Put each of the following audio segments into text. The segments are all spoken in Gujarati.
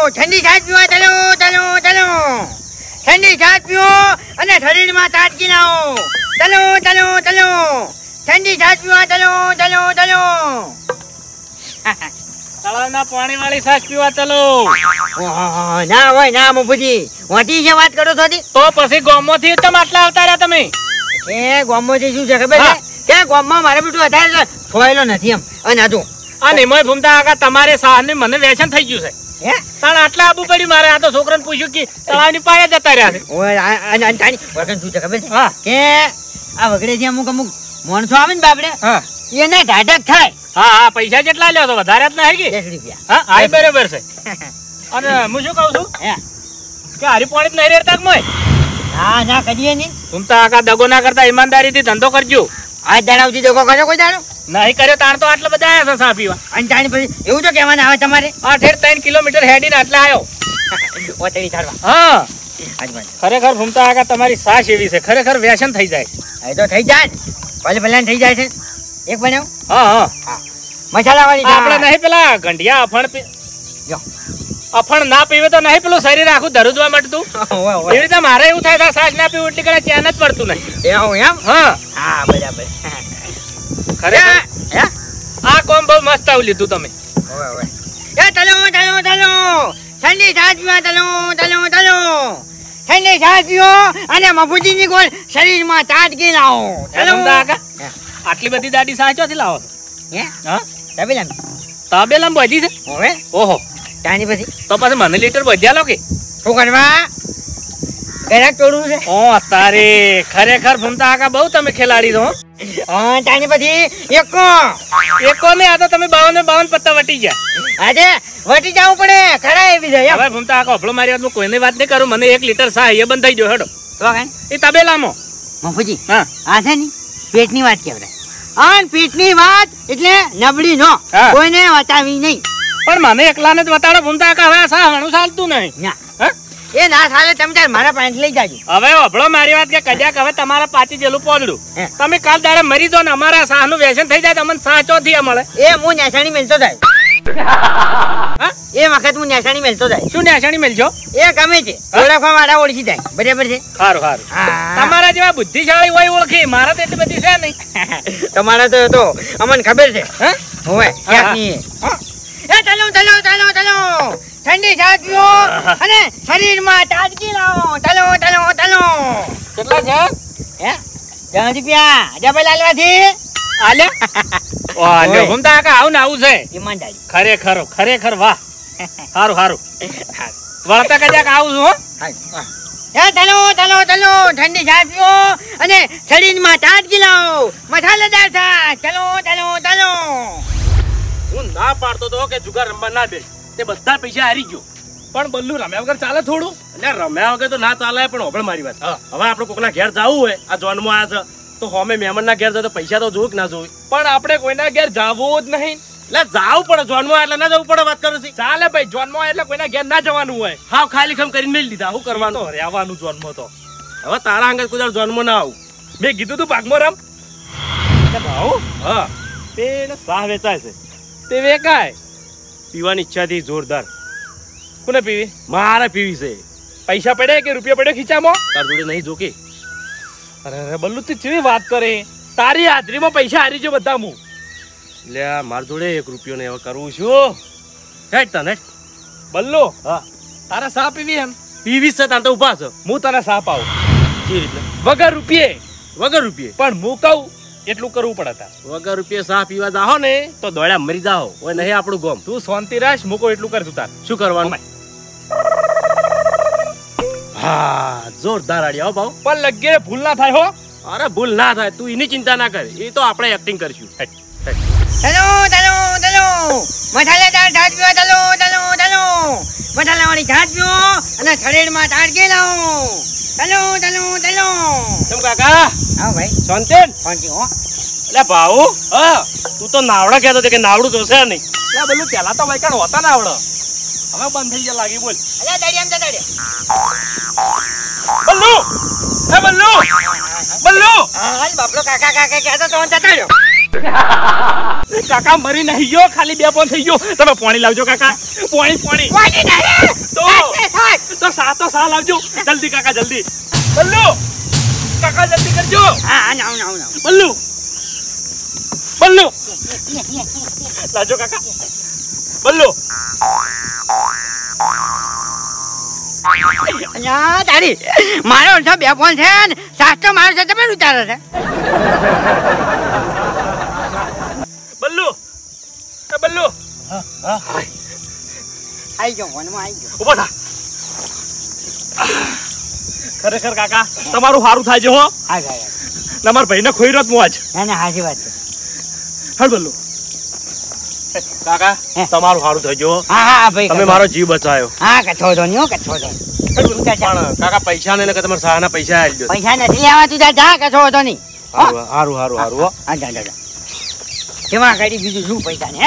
ઠંડી છાશ પીવા ચાલો ચાલો ચાલો ઠંડી છાશ પીવો અને શરીરમાં તાજગી લાવો ચાલો ચાલો ચાલો ઠંડી છાશ પીવા ચાલો ચાલો ચાલો તળાવના પાણી વાળી છાશ પીવા ચાલો ના હોય ના મફુજી વાટી જે વાત કરો છો તો પછી ગામમાંથી તમે આટલા આવતા રહ્યા તમે એ ગામમાંથી શું છે ખબર છે કે ગામમાં મારે બેટું વધારે છોયેલો નથી એમ અને હતું અને એમાં ભૂમતા કાકા તમારે સાહને મને વ્યસન થઈ ગયું છે હે તાણ આટલા આબુ પડી મારે આ તો છોકરાને પૂછ્યું કે તળાવની પાળે જતા રહ્યા છે ઓય અંતાની વગન શું છે ખબર છે હા કે આ વગડેથી અમુક માણસો આવે ને બાપડે હા એને ઢાઢક થાય હા પૈસા જેટલા લ્યો તો વધારે જ નહીં કે 10 રૂપિયા હા આ બરાબર છે અને હું શું કહું છું હે કે હારી પાણી જ નહીં રેડતા કે મોય હા ના કરીએ નહીં ભૂમતા કાકા દગો ના કરતા ઈમાનદારીથી ધંધો કરજો આ દાડાવથી દેખો કર્યો કોઈ દાડો નહીં કર્યો તાણ તો આટલા બધા આવ્યા છે ચા પીવા અંતાની પછી એવું તો કહેવાના આવે તમારે 8.3 કિલોમીટર હેડીને આટલા આવ્યો ઓતરી ચાલવા હા આજમાં ખરેખર ભૂમતા કાકા તમારી સાસ એવી છે ખરેખર વ્યસન થઈ જાય એ તો થઈ જાય ભલે ભલે થઈ જાય છે એક બનાવ હા હા હા મસાલા વાળી આપણે નહીં પેલા ગંઢિયા અફણ જો અફણ ના પીવે તો નહીં પેલું શરીર આખું ધરુજવા મળતું એવી રીતે મારે એવું થાય સાસ ના પીવું એટલે કદાચ ચેન જ પડતું નહીં એવું એમ હા હા બરાબર ખરેખર હે આ કોમ બહુ મસ્ત આવું લીધું તમે ઓય ઓય એ ચાલો ચાલો ચાલો ઠંડી છાશ પીવા ચાલો ચાલો ચાલો ઠંડી છાશ પીવો અને મફુજીની ગોળ શરીરમાં તાજગી લાવો ચાલો ભૂમતા કાકા આટલી બધી દાડી સાસ ચોથી લાવો હે હા તબેલામ તબેલામાં બધી છે ઓવે ઓહો તાની પછી તો પછી મને લીટર બધ્યા લો કે શું કરવા ગરાક તોડવું છે ઓ તારે ખરેખર ભૂમતા કાકા બહુ તમે ખેલાડી છો હા તાની પછી એકો ને આ તો તમે 52 પત્તા વટી ગયા આજે વટી જવું પડે ખરા એવી છે હવે ભૂમતા કાકા ઓફળો મારી વાત કોઈને વાત નહીં કરું મને 1 લીટર સા એ બંધ થઈ ગયો હેડો તો કાઈ એ તબેલામાં મફુજી હા આ છે ને પેટની વાત કહેવાય આન પેટની વાત એટલે નબળી નો હા. કોઈને વટાવી નહીં પણ મને એકલાને જ વટાડો ભૂમતા કાકા હવે સા હણું ચાલતું નહીં ના હા એ ના ચાલે તમે તાર મારા પાંચ લઈ જાજો હવે ઓફળો મારી વાત કે કદાચ હવે તમારા પાછી જેલું પોદડું હે. તમે કાલ દાડે મરી દો ને અમારા સાહ નું વ્યસન થઈ જાય તમને સાહ ચોથી મળે એ હું નેસાણી મેલતો જાય હા એ વખત હું નેસાણી મેલતો જાય શું નેસાણી મેલજો એ ગમે છે ઓળખવા વાળા ઓળખી જાય બરાબર છે સારું સારું હા તમારા જેવા બુદ્ધિશાળી હોય ઓળખી મારા તો એટલી બધી છે નહીં તમારા તો અમને ખબર છે હા હોવે ક્યાંકની એ ચાલો ચાલો ચાલો ચાલો ઠંડી છાશ પીવો અને શરીરમાં તાજગી લાવો ચાલો ચાલો ચાલો કેટલા છે હે 10 રૂપિયા ડબલ આલવાથી આલ્યા ઓલે ભૂમતા કાકા આવું ને આવું છે ઈમાનદારી ખરેખર વાહ સારું સારું વળતા કદાચ આવું છું હો એ ચાલો ચાલો ચાલો ઠંડી છાશ પીવો અને શરીરમાં તાજગી લાવો મસાલેદાર થાય ચાલો ચાલો ચાલો હું ના પાડતો તો કે જુગાર રમવા ના દે તે બધા પૈસા હારી ગયો પણ બલ્લુ રમ્યા વગર ચાલે થોડું એટલે રમ્યા વગર તો ના ચાલે પણ હોભળ મારી વાત હવે આપણે કોકના ઘેર જવું હોય આ જોનમાં આવ્યા છે તો હોમે મહેમાન ના ઘેર જાય તો પૈસા તો જોવું કે ના જોવું પણ આપણે કોઈના ઘેર જાવું જ નહીં એટલે જાવું પડે જોનમાં એટલે ના જવું પડે વાત કરો છે ચાલે ભાઈ જોનમાં એટલે કોઈના ઘેર ના જવાનું હોય હાવ ખાલી ખમ કરીને મેળ લીધા શું કરવાનું તો રહેવાનું જોનમાં તો હવે તારા અંગત કોઈ જોનમાં ના આવું મેં કીધું તું પાકમાં રમ ભાવ હા તે સાહ વેચાય છે તે વેકાય પીવાની ઈચ્છાથી જોરદાર કોને પીવી મારે પીવી છે પૈસા પડે કે રૂપિયા પડે ખીચામાં તાર જોડે નહીં જોકે અરે બલ્લુ તું કેવી વાત કરે તારી હાજરીમાં પૈસા હારી છે બધા હું એટલે માર જોડે 1 રૂપિયો ને હવે કરવું છું હેટ તને બલ્લુ હા તારા સા પીવી એમ પીવી છે તાર તો ઉભા છે હું તને સા પાઉં કેવી રીતના વગર રૂપિયે વગર રૂપિયે પણ હું કહું એટલું કરવું પડે તાર વગર રૂપિયે સા પીવા જાહો ને તો દોડ્યા મરી જાહો ઓય નહીં આપણું ગોમ તું શાંતિ રાખ મૂકો એટલું કર તું તાર શું કરવાનું હા જોરદાર આડિયા હો ભાવ પણ લગે ભૂલ ના થાય હો અરે ભૂલ ના થાય તું એની ચિંતા ના કર એ તો આપણે એક્ટિંગ કરશું ચાલો ચાલો ચાલો મસાલેદાર છાશ પીવા ચાલો ચાલો ચાલો મસાલાવાળી છાશ પીવો અને શરીરમાં તાજગી લાવો ચાલો ચાલો ચાલો કેમ કાકા આવો ભાઈ શાંતિન શાંતિ હો એટલે ભાવ હા તું તો નાવડા કહેતો હતો કે નાવડું જોશે નહીં એટલે બલ્લુ પેલા તો વાયકાણ હોતા ના આવડે હવે બંધ થઈ ગયા લાગી બોલ અલ્યા દાડિયામ જા દાડિયા બલ્લુ હે બલ્લુ બલ્લુ હાલ બાપલો કાકા કાકા કહેતો તો જતા રહ્યો કાકા મરી નહીં ગયો, ખાલી 2 પોઈન્ટ થઈ ગયો. તમે પાણી લાવજો કાકા. પાણી તો સા લાવજો જલ્દી કાકા, જલ્દી. બલ્લુ કાકા જલ્દી કરજો. હા નાવ બલ્લુ લાવજો કાકા. બલ્લુ તારી મારો 2 ફોન છે ને સાચો મારો છે તમે ઉતારે છે. બલ્લુ આઈ ગયો ફોનમાં આઈ ગયો. ઉભો થા. ખરેખર કાકા તમારું સારું થાય છે હો. હા તમારા ભાઈને ખોઈ રહ્યો હું આજ. ના સાચી વાત છે. હાલ બલ્લુ કાકા તમારું સારું થઈ ગયું. હા ભાઈ તમે મારો જીવ બચાવ્યો. હા કચ્છો તો નહીં કચ્છો તો પણ કાકા પૈસા ને તમારા સહાના પૈસા આવી ગયો. પૈસા નથી લેવા તું જા કચ્છો તો નહીં. હારું હા જા કેમાં કરી બીજું શું પૈસા ને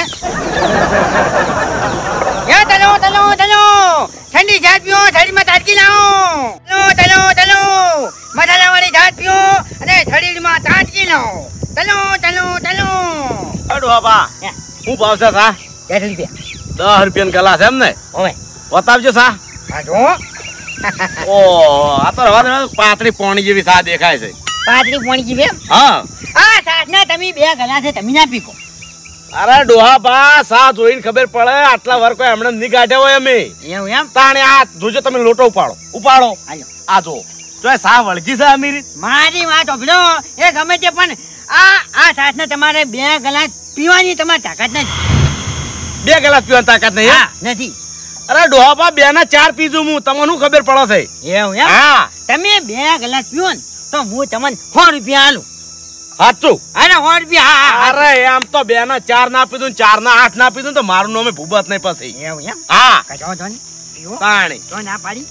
હે તલો ઠંડી ચા પીઓ, થડીમાં તાજગી લાવો. તલો મસાલા વાળી ચા પીઓ અને થડીમાં તાજગી લાવો. તલો અડો બાપા હું ભાવ છે સા? 10 રૂપિયા. 10 રૂપિયા ગલાસ એમ ને? ઓવે બતાવજો સા. હા જો ઓ આ તો રવા પાતળી પોણી જેવી સા દેખાય છે. પાતળી પોણી જીવે. હા આ સાસના તમે 2 ગલા છે તમે ના પીકો. અરે ડોહા બા સા જોઈને ખબર પડે આટલા વાર કોઈ હમણાં નહીં કાઢ્યા હોય અમે. એવું એમ? તાણે આ જોજો તમે લોટો ઉપાડો. હાલો આ જો સા વળગી છે અમીરી. મારી વાત ઓભળો એ ગમે તે પણ આ સાસને તમારે 2 ગલાસ પીવાની તમારી તાકાત નથી. 2 ગલાસ પીવાની તાકાત નહીં? હા નથી. અરે ડોહા બા 2 ના 4 પીજું હું તમને શું ખબર પડે છે? એવું એમ? હા તમે 2 ગલાસ પીવો ને તો હું તમને 100 રૂપિયા આલું. સાચું? અરે 100 રૂપિયા. અરે એમ તો 2 ના 4 ના પીધું, 4 ના 8 ના પીધું તો મારું નામે ભૂબત નહીં પછી. એવું એમ? હા કચો તો ને પીવો તાણી તો ના પાડી.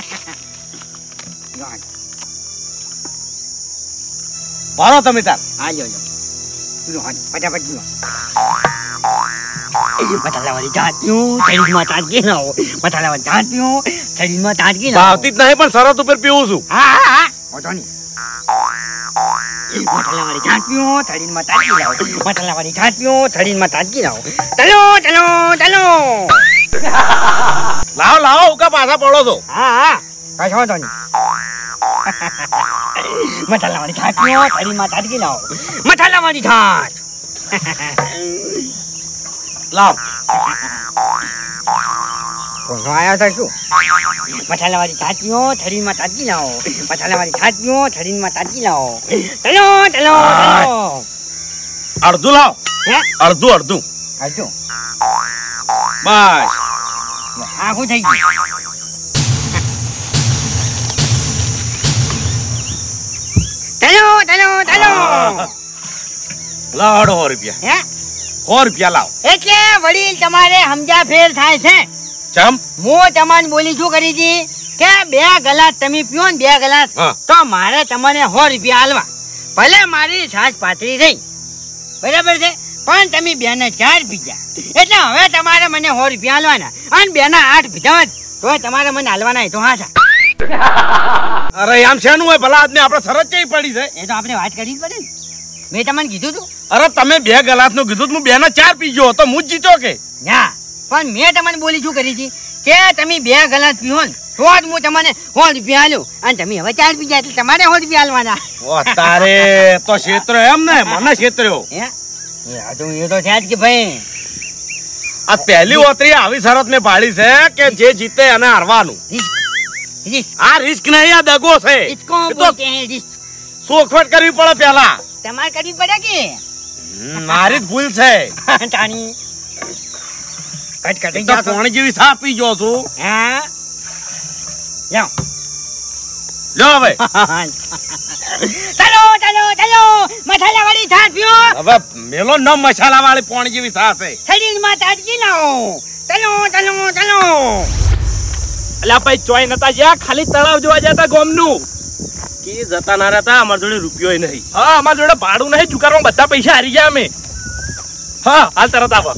ભરો તમે તાર. આ લો ફટાફટ પીવો. મસાલાવાળી ચા પીવો, શરીરમાં તાજગી ના હો. મસાલાવાળી ચા પીવો, શરીરમાં તાજગી ના હો. ભાવતી જ નહીં પણ શરત ઉપર પીવું છું. હા વાંધો નહીં. મસાલાવાળી ચા પીવો, શરીરમાં તાજગી ના હો. મસાલાવાળી ચા પીવો, શરીરમાં તાજગી ના હો. તલો લાવો ઉકા પાછા પડો છો. હા કશો વાંધો નહીં. મસાલાવાળી છાશ પીવો, શરીરમાં તાજગી લાવો. મસાલાવાળી છાશ. લાવ કોનો આયો છે શું? મસાલાવાળી છાશ પીવો, શરીરમાં તાજગી લાવો. મસાલાવાળી છાશ પીવો, શરીરમાં તાજગી લાવો. તલો અડધું લાવ. હે અડધું હજુ બસ. આ શું થઈ ગયું? તલો લાવ 100 રૂપિયા. હે 100 રૂપિયા લાવ. એટલે વડીલ તમારે સમજા ફેર થાય છે. ચમ હું તમને બોલી શું કરી હતી કે 2 ગલાસ તમે પીઓ ને 2 ગલાસ હા. તો મારે તમને 100 રૂપિયા આલવા. ભલે મારી છાશ પાતળી રહી બરાબર છે પણ તમે 2 ને 4 પીધા એટલે હવે તમારે મને 100 રૂપિયા આલવાના અને 2 ના 8 પીધા હોત તો તમારે મને આલવાના એ તો હા છે. અરે આમ શેનું હોય ભલા આદમી આપણે શરત ચઈ પડી છે. એ તો આપણે વાત કરવી જ પડે ને. મેં તમને કીધું તું. અરે તમે 2 ગલાસ નું કીધું હું 2 ના 4 પીજો તો હું જ જીતો કે ના પણ મેં તમને બોલી શું કરી હતી કે તમે 2 ગલાસ પીવો ને તો જ હું તમને 100 રૂપિયા આલું અને તમે હવે 4 પીજા એટલે તમારે 100 રૂપિયા આલવાના. ઓ તારે તો ક્ષેત્ર એમ ને મને ક્ષેત્ર્યો. હે એ તો છે જ કે ભાઈ આ પહેલી ઓતરી આવી શરત મેં પાડી છે કે જે જીતે એને હારવાનું. આ રિસ્ક નહીં, આ દગો છે. इसको એ તો बोलते हैं रिस्क. સોખવટ કરવી પડે પેલા. તમારે કરવી પડે કે મારી જ ભૂલ છે. તાણી કટ એક તો પાણી જેવી સા પી ગયો છું. હા જાઓ લ્યો હવે ચાલો મસાલા વાળી છાશ પીઓ, હવે મેલો ન મસાલા વાળી પાણી જેવી સા છે. શરીરમાં તાજગી લાવો. ચાલો અલ્યા ભાઈ ચોય નતા જ્યાં, ખાલી તળાવ જોવા જતા ગોમનું. કે જતા ના રહેતા અમાર જોડે રૂપિયો નહીં. હા અમારા જોડે ભાડું નહીં, ચુકારમાં બધા પૈસા હારી ગયા અમે. હા હાલ તરત આવો.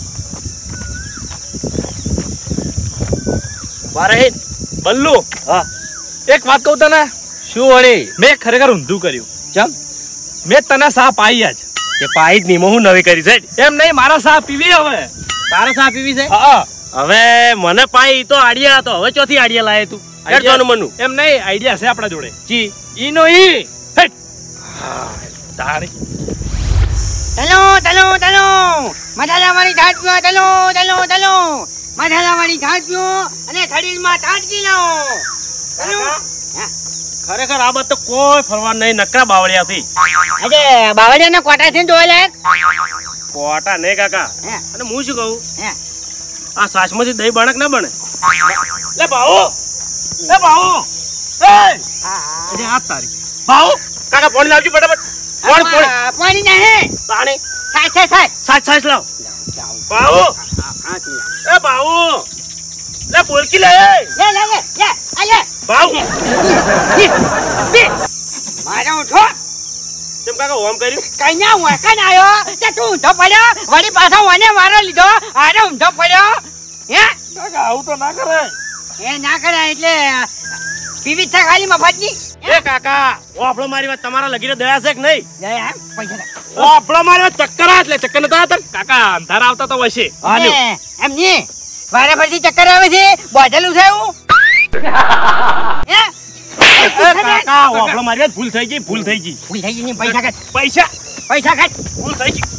મારે બલ્લુ હા એક વાત કહું તને. શું વળી? મેં ખરેખર ઊંધું કર્યું. ચમ મેં તને સા પાઈ જ તે પાઈ જ નહીં હું નવી કરી છે એમ નહીં, મારા સા પીવી હવે. તારે સા પીવી છે? હા, હવે મને પાઈ તો આડિયા હતો, હવે ચોથી આડિયા લાય તું જોવાનું મનું એમ નહીં, આઈડિયા છે આપણા જોડે. જી ઈનો ઈ હેટ. તારી ચલો ચલો ચલો, મસાલા વાળી છાશ પીવો. ચલો ચલો ચલો, મસાલા વાળી છાશ પીવો અને શરીરમાં તાજગી લાવો. ચલો. ખરેખર આ બાદ તો કોઈ ફરવા નહીં, નકરા બાવળિયા થી. અરે બાવળિયાના કોટા છે જોવા લાયક? કોટા ને કાકા. હે. અને હું શું કહું, હે. આ સાસમાંથી દહીં બણક ના બને? લે ભાઉ, લે ભાઉ, એ અરે આ તારી ભાઉ, કાકા પાણી લાવજો ફટાફટ. પાણી નહીં, પાણી છાશ છે છાશ. સાચ લાવ ભાઉ. એ ભાઉ, લે બોલકી લે લે લે લે લે આલે ભાઉ. મારો ઉઠો. તેમ કાકા ઓમ કર્યું? કન્યા વકન આયો તે તું ઊંધો પડ્યો, વળી પાછો મને મારો લીધો, આરે ઊંધો પડ્યો. હે કાકા આવું તો ના કરે. એ ના કરાય એટલે પીવી છે ખાલી મફતની. એ કાકા ઓફળો મારી વાત, તમારા લગીને દયા છે કે નહીં? લે આ પૈસા લે. ઓફળો મારી વાત, ચક્કર આ એટલે ચક્કર નતા આવતા? કાકા અંધારા આવતા તો વસે. એમ નહીં, વારે ફરતી ચક્કર આવે છે, બોધેલું છે એવું. હે કાકા ઓફળો મારી વાત, ભૂલ થઈ ગઈ, ભૂલ થઈ ગઈ. ભૂલ થઈ ગઈ ને પૈસા કાઢ, પૈસા પૈસા કાઢ. ભૂલ થઈ ગઈ.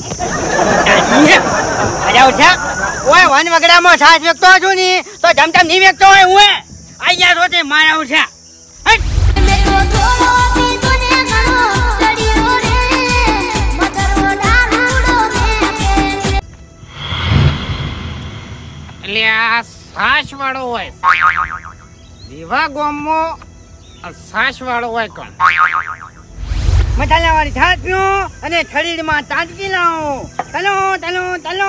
અરે ઉઠ્યા ઓય વન વગડામાં છાશ વેચતો છું ને તો જમતમ નહીં વેચતો હોય હું અહીંયા રોતે મારા ઉઠ્યા. એટલે આ સાસ વાળો હોય, વિવાહ ગામમાં સાસ વાળો હોય કોણ? મસાલા વાળી છાશ પીવો અને શરીરમાં તાજગી લાવો. ચલો ચલો ચલો.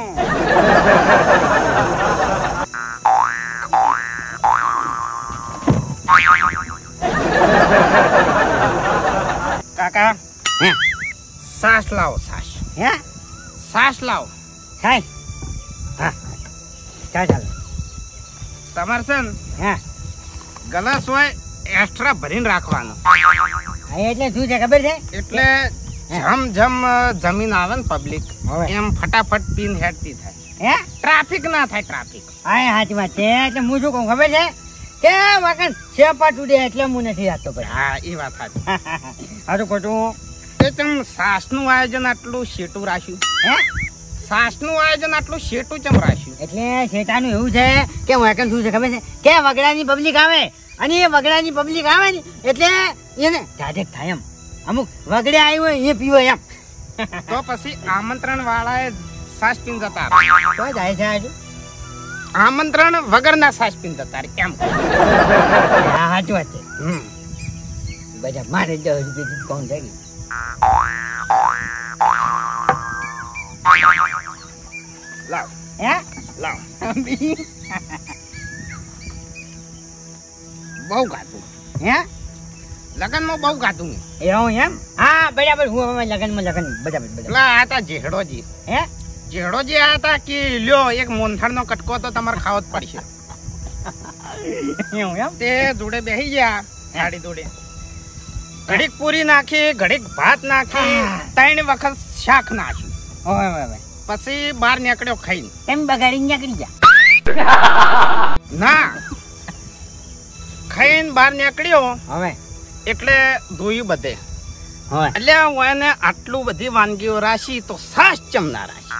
કાકા હે સાસ લાવો, સાસ હે સાસ લાવો. થાય હા ચાલ ચાલ. તમારે છે ને હા ગ્લાસ હોય એક્સ્ટ્રા ભરીને રાખવાનો, એટલે શું છે ખબર છે? એટલે જમ જમીન આવે ને પબ્લિક હવે. એમ ફટાફટ પીન હેડતી થાય, હે ટ્રાફિક ના થાય. ટ્રાફિક હા સાચી વાત છે. એટલે હું શું કહું ખબર છે કે વાકન સેપાટ ઉડે એટલે હું નથી રાખતો ભાઈ. હા એ વાત સાચી. હારું ખોટું એ તેમ સાસનું આયોજન આટલું શેટું રાખ્યું? હે સાસનું આયોજન આટલું શેટું ચમ રાખ્યું? એટલે શેતાનું એવું છે કે વાકન શું છે ખબર છે કે વગડાની પબ્લિક આવે અને એ વગડાની પબ્લિક આવે ને એટલે એને જાજક થાય એમ. અમુક વગડે આવ્યું હોય એ પીવો એમ. તો પછી આમંત્રણ વાળાએ સાસ પીન જતા તો જાય છે આજુ. આમંત્રણ વગરના સાસ પીન જતા એમ. હા સાચું વાત છે. બધા મારે 10 રૂપિયા કોણ થઈ ગયું. લાવ હે લાવ. બહુ ગાતું હે લગનમાં, બહુ ગાતું. એવું એમ? હા બરાબર. હું હવે લગનમાં લગન બરાબર બરાબર. પેલા આ હતા જેહડોજી. હે જેહડોજી આ હતા કે લ્યો એક મોનથાળનો કટકો તો તમારે ખાવો જ પડશે. એવું એમ? તે જોડે બેસી ગયા ગાડી જોડે, ઘડીક પૂરી નાખી, ઘડીક ભાત નાખી, 3 વખત શાક નાખ્યું, ઓય ઓય ઓય. પછી બહાર નીકળ્યો ખાઈને. તેમ બગાડીને નીકળી જા. ના ખાઈને બહાર નીકળ્યો હવે એટલે ધોયું બધે. હવે એટલે હું એને આટલું બધી વાનગીઓ રાશી તો સાસ ચમ ના રાશી?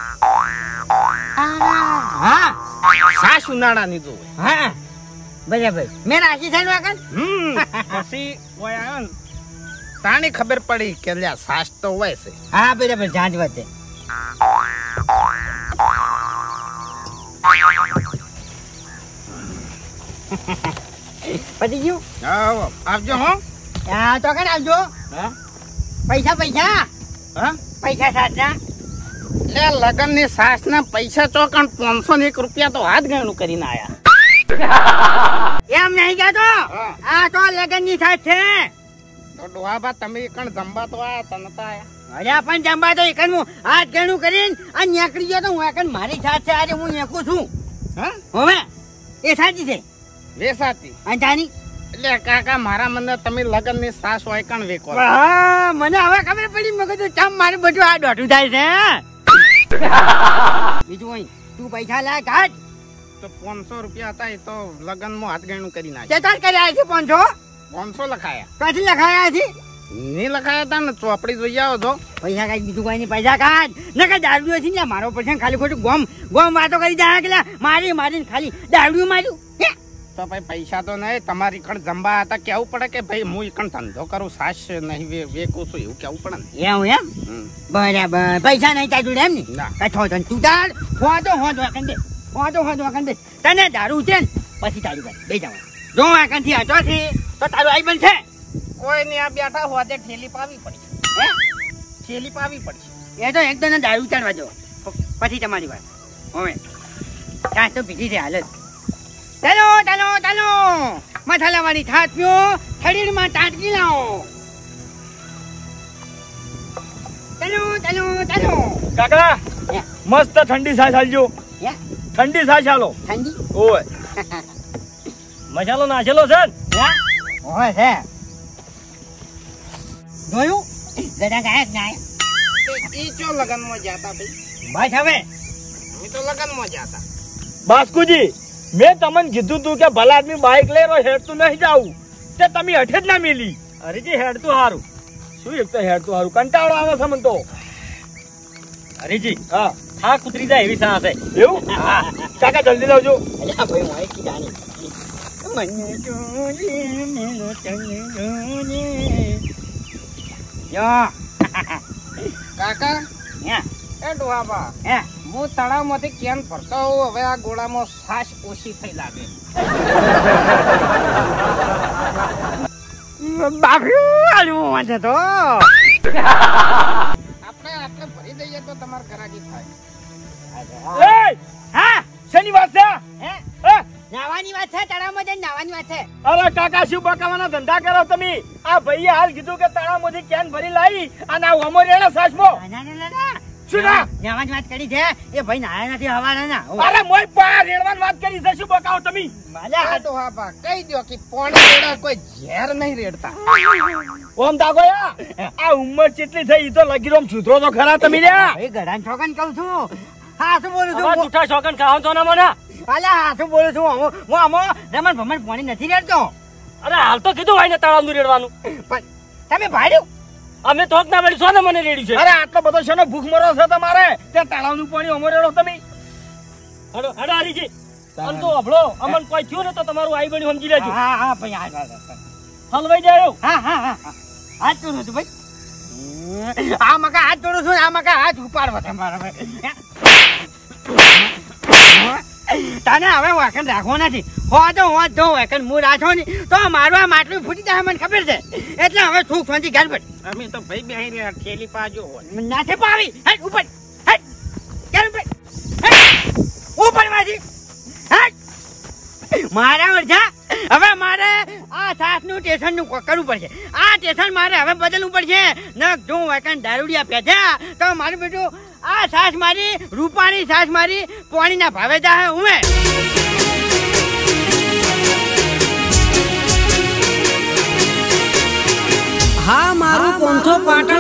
હા સાસ ઉનાળાની જોવે. હા બરાબર. મેં રાખી છે ને વાકન. પછી ઓય આવ્યો ને તાણી ખબર પડી કે લ્યા સાસ તો હોય છે. હા બરાબર. જાંચ વાત છે. પતી ગયું? આવો આવજો હો. હા તો કણ આવજો. હા પૈસા પૈસા હા પૈસા સાચા. લે લગન ની સાસ ના પૈસા ચોકણ 501 રૂપિયા તો હાથ ગણું કરીને આયા. એમ નહીં કહેતો. હા. આ તો લગન ની સાથ છે. તો ડોહાબા તમે કણ જમવા તો આયા તને તો આયા. અરે પણ જમવા તો એકન હું હાથ ગણું કરીને આ નીકળી ગયો તો હું એકન મારી સાથ છે. આજે હું નીકળું છું. હા હવે એ સાચી છે. વેસાતી અને તાની એટલે કાકા મારા મને તમે લગન ની સાસ હોય કણ વેકો. હા મને હવે ખબર પડી મેં કીધું ચમ મારું બધું આ દોઢું થાય છે. બીજું હોય તું પૈસા લા કાઢ. તો 500 રૂપિયા હતા એ તો લગન માં હાથ ગણું કરી નાખ્યું. ચેતાર કર્યા છે 500 લખાયા. ક્યાંથી લખાયા છે? નહીં લખાયા હતા ને ચોપડી જોઈ આવો છો. પૈસા કાઢ બીજું કોઈ નહીં પૈસા કાઢ ને કઈ દારૂ છે ને મારો પૈસા ખાલી ખોટું ગોમ વાતો કરી જાય કે મારીને ખાલી દારૂ માર્યું. તો ભાઈ પૈસા તો નહીં તમારી કણ જંબા હતા કેવું પડે કે ભાઈ હું એકણ ધંધો કરું સાસ નહીં વેકું છું એવું કેવું પડે ને. એવું એમ બરાબર પૈસા નહીં તાજું એમ ને કઈ થો તું તાર હોતો વાકન દે તને દારૂ છે ને પછી તારું કર બે જવા જો વાકન થી હટો છે તો તારું આઈ બનશે. કોઈ નહીં આ બેઠા હોતે ઠેલી પાવી પડશે. ઠેલી પાવી પડશે. એ તો એક તને દારૂ ચડવા જો પછી તમારી વાત હવે ત્યાં તો પીધી છે હાલત. ચાલો મસાલા વાળી થાત પીઓ શરીરમાં તાટકી લાવો. ચાલો કાકા મસ્ત ઠંડી છાશ આલજો. ઠંડી છાશ આલો. ઠંડી ઓય મસાલો નાખેલો છે ઓય છે જોયું ગડા ગાયક ના ઈ ચો લગન માં જાતા ભાઈ. બસ હવે અમે તો લગન માં જાતા. બાસ્કુજી મેં તમને કીધું તું કે ભલા આદમી બાઇક લઈને હેડતું નહીં જાવું તે તમે હઠે જ ના મેલી. અરેજી હેડતું હારું શું એક તો હેડતું હારું કંટાળો આવે છે મને તો. અરેજી હા કૂતરી જાય એવી સાસ છે એવું. કાકા જલ્દી લાવજો. ભાઈ મારી કીધાની મને જોજે મેલો તને જોજે યો કાકા હે એ ડોહાબા હે હું તળાવ માંથી કેન ભરતો હોઉં હવે આ ગોળામાં સાસ ઓછી થઈ લાગે. બાપ્યું આલું વાંચે તો આપણે ભરી દઈએ તો તમારે ગરાગી થાય. હા શેની વાત છે? નાવાની વાત છે તળાવમાં જઈને નાવાની વાત છે. અરે કાકા શું બકાવાના ધંધા કરો તમે? આ ભાઈએ હાલ કીધું કે તળાવમાંથી કેન ભરી લાવી અને આ ઓમો રેડા સાસમો શું ના નાવાની વાત કરી છે એ ભાઈ નાયા નથી હવાના ના. અરે મોય પા રેડવાની વાત કરી છે શું બકાવો તમે? આ ડોહાબા કહી દો કે પોણી રેડા કોઈ ઝેર નહીં રેડતા. ઓમ દાગોયા આ ઉંમર કેટલી થઈ તો લગીરોમ સુધરો તો ખરા તમે લ્યા. ભાઈ ગડાન છોકન કહું છું. હા શું બોલું છું? જૂઠા શોકન ખાવ તો ના મને. અલા હા શું બોલું છું? હું આમો રમણ ભમણ પાણી નથી રેડતો. અરે હાલ તો કીધું હોય ને તળાવનું રેડવાનું. પણ તમે ભાડ્યું અમે તો ના વળી સોને મને રેડી છે. અરે આટલો બધો છે ને ભૂખ મરો છે તમારે ત્યાં તળાવનું પાણી અમો રેડો તમે. હેડો હરીજી અન તો અભળો અમન કોઈ થયું ને તો તમારું આઈ બની સમજી લેજો. હા ભાઈ હલવાઈ જાય. હા હાથ તોડું છું ભાઈ. આ મકા હાથ તોડું છું આ મકા હાથ ઉપાડવા તમારા ભાઈ. તને હવે વાકન રાખવો નથી. હો તો વાકન હું રાખો ને તો મારું આ માટલું ફૂટી જાય મને ખબર છે. એટલે હવે સુખ શાંતિ ઘર પર અમે તો ભાઈ બેહી રહ્યા ઠેલી પાજો હોય નાથે પાવી હેડ ઉપર હેડ ઘર ઉપર ઉપર માંથી હેડ મારા વરજા હવે મારે આ સાસનું સ્ટેશનનું કરવું પડશે. આ સ્ટેશન મારે હવે બદલવું પડશે. ન જો વાકન દારૂડિયા પેધ્યા તો મારું બેટું આ સાસ મારી રૂપાણી સાસ મારી પાણીના ભાવે જાહે ઉમે. હા મારું 500 પાટણ